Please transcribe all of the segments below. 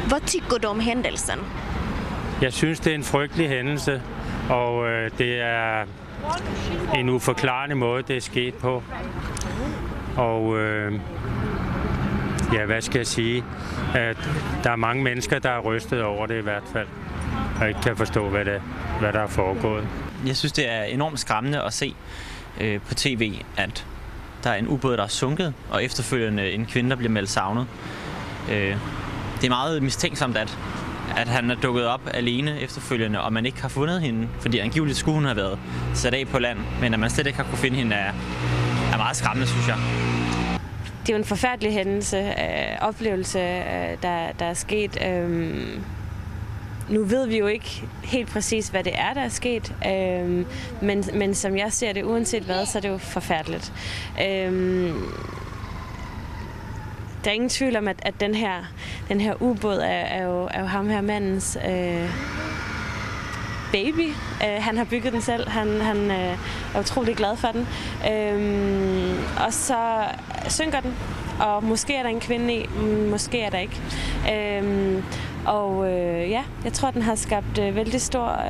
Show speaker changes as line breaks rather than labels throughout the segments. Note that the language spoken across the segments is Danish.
Vad tycker du om händelsen?
Jeg synes, det er en frygtelig hændelse, og det er en uforklarlig måde, det er sket på. Og ja, hvad skal jeg sige? At der er mange mennesker, der er rystet over det i hvert fald, og ikke kan forstå, hvad der er foregået.
Jeg synes, det er enormt skræmmende at se på tv, at der er en ubåd, der er sunket, og efterfølgende en kvinde, der bliver meldt savnet. Det er meget mistænksomt, at han er dukket op alene efterfølgende, og man ikke har fundet hende, fordi angiveligt skulle hun have været sat af på land, men at man slet ikke har kunne finde hende er meget skræmmende, synes jeg.
Det er jo en forfærdelig hændelse, oplevelse, der er sket. Nu ved vi jo ikke helt præcis, hvad det er, der er sket, men som jeg ser det, uanset hvad, så er det jo forfærdeligt. Der er ingen tvivl om, at den her ubåd er jo ham her mandens baby. Han har bygget den selv. Han er utrolig glad for den. Og så synker den, og måske er der en kvinde i, måske er der ikke. Ja, jeg tror, den har skabt vældig stor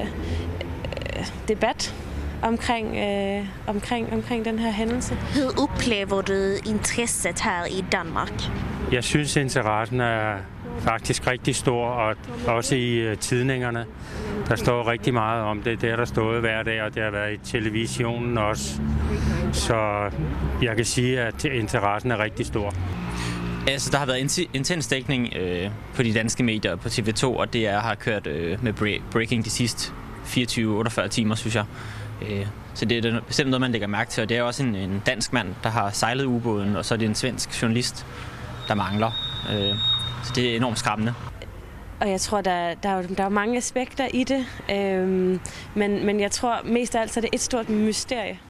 debat omkring den her hændelse.
Hur upplever du intresset här i Danmark?
Jeg synes, interessen er faktisk rigtig stor, og også i tidningerne. Der står rigtig meget om det. Det er der stået hver dag, og det har været i televisionen også. Så jeg kan sige, at interessen er rigtig stor.
Altså, der har været intens dækning på de danske medier, på TV2, og DR har kørt med breaking de sidste 24-48 timer, synes jeg. Så det er bestemt noget, man lægger mærke til, og det er også en dansk mand, der har sejlet ubåden, og så er det en svensk journalist, der mangler. Så det er enormt skræmmende.
Og jeg tror, der er mange aspekter i det, men jeg tror mest af alt, så er det et stort mysterie.